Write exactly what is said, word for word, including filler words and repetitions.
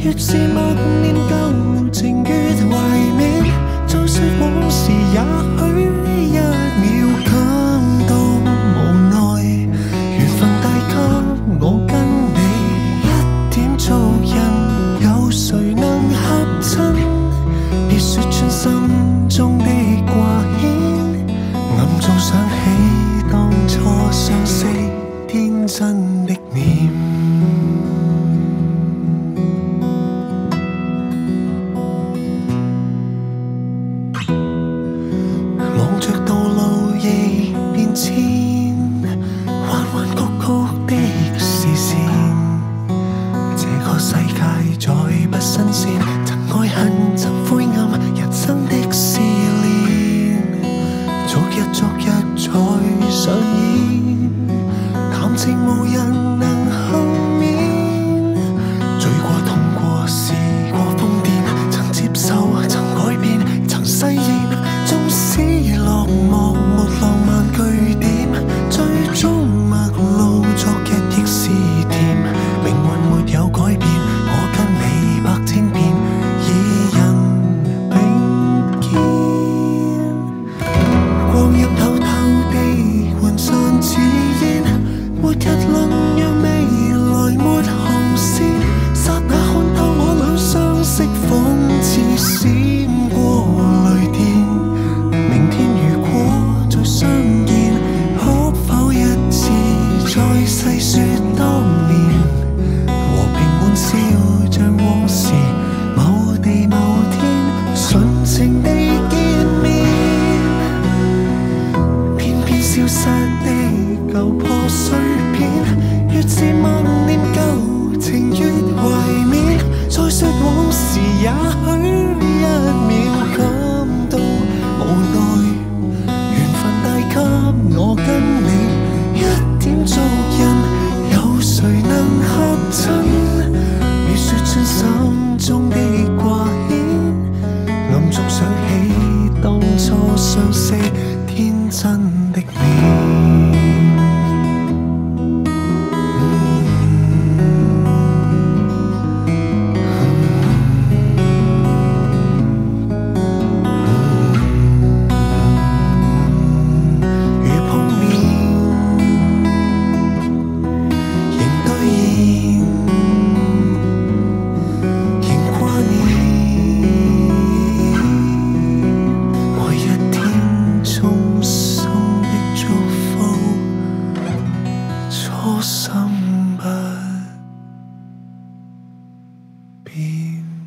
越是默念舊情越懷緬，再說往事也許一秒感到無奈。緣分帶給我跟你一點足印，有誰能合襯？別說穿心中的掛牽，暗中想起當初相識天真的臉。望着道路亦變遷，彎彎曲曲的視線，這個世界再不新鮮，曾愛恨曾灰暗，人生的試煉，逐日逐日才上演，談情無人能幸免，醉過痛過試過瘋癲，曾接受曾改變曾誓言，縱使落幕沒浪漫句點，最終陌路昨日亦是甜，命運沒有改變，我跟你百千遍以人並肩，光陰偷偷地換散似煙，末日論讓未來沒紅線，剎那看透我倆相識仿似閃過雷電，明天如果再相見，可否一次再細說當年，和平滿笑像往時，某地某天純情地見面，偏偏消失的舊破碎片，越是默念舊情越懷緬，再說往事也許一秒感到無奈，緣分帶給我跟你一點足印，有誰能合襯？別說穿心中的掛牽，暗中想起當初相識天真的臉。初心不變。